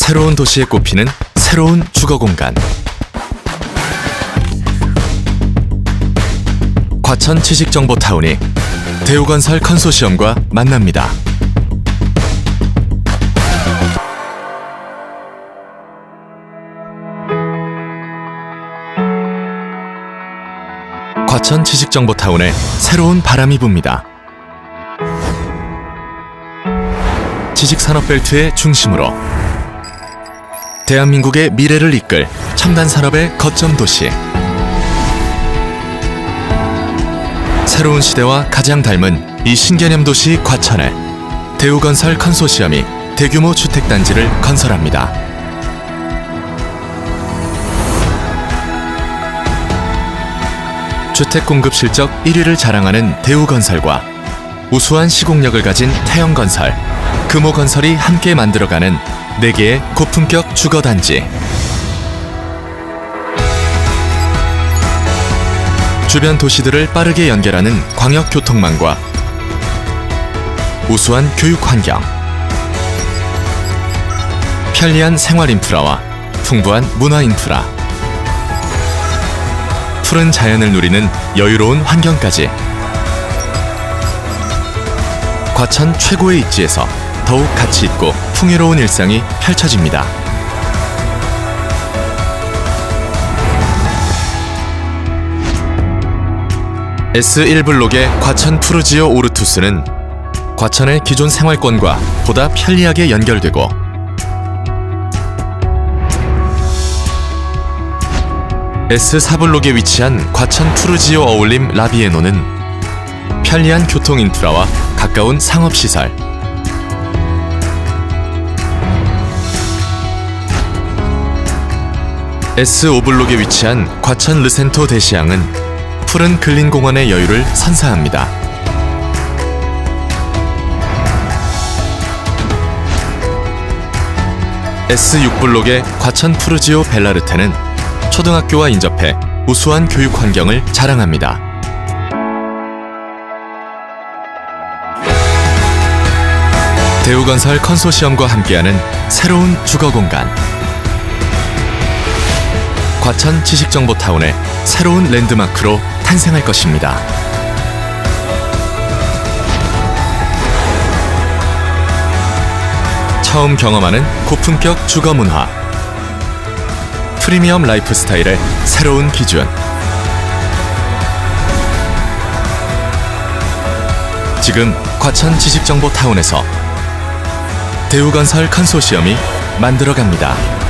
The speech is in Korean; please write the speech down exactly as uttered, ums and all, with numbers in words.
새로운 도시에 꼽히는 새로운 주거 공간. 과천 지식정보타운이 대우건설 컨소시엄과 만납니다. 과천 지식정보타운에 새로운 바람이 붑니다. 지식산업벨트의 중심으로 대한민국의 미래를 이끌 첨단 산업의 거점 도시. 새로운 시대와 가장 닮은 이 신개념 도시 과천에 대우건설 컨소시엄이 대규모 주택단지를 건설합니다. 주택 공급 실적 일 위를 자랑하는 대우건설과 우수한 시공력을 가진 태영건설, 금호건설이 함께 만들어가는 네 개의 고품격 주거단지. 주변 도시들을 빠르게 연결하는 광역교통망과 우수한 교육환경, 편리한 생활인프라와 풍부한 문화인프라, 푸른 자연을 누리는 여유로운 환경까지. 과천 최고의 입지에서 더욱 가치 있고 풍요로운 일상이 펼쳐집니다. 에스 일 블록의 과천 푸르지오 오르투스는 과천의 기존 생활권과 보다 편리하게 연결되고, 에스 사 블록에 위치한 과천 푸르지오 어울림 라비에노는 편리한 교통 인프라와 가까운 상업시설, 에스 오 블록에 위치한 과천 르센토 대시양은 푸른 근린공원의 여유를 선사합니다. 에스 육 블록의 과천 푸르지오 벨라르테는 초등학교와 인접해 우수한 교육 환경을 자랑합니다. 대우건설 컨소시엄과 함께하는 새로운 주거 공간. 과천 지식정보타운의 새로운 랜드마크로 탄생할 것입니다. 처음 경험하는 고품격 주거 문화, 프리미엄 라이프 스타일의 새로운 기준. 지금 과천 지식정보타운에서 대우건설 컨소시엄이 만들어갑니다.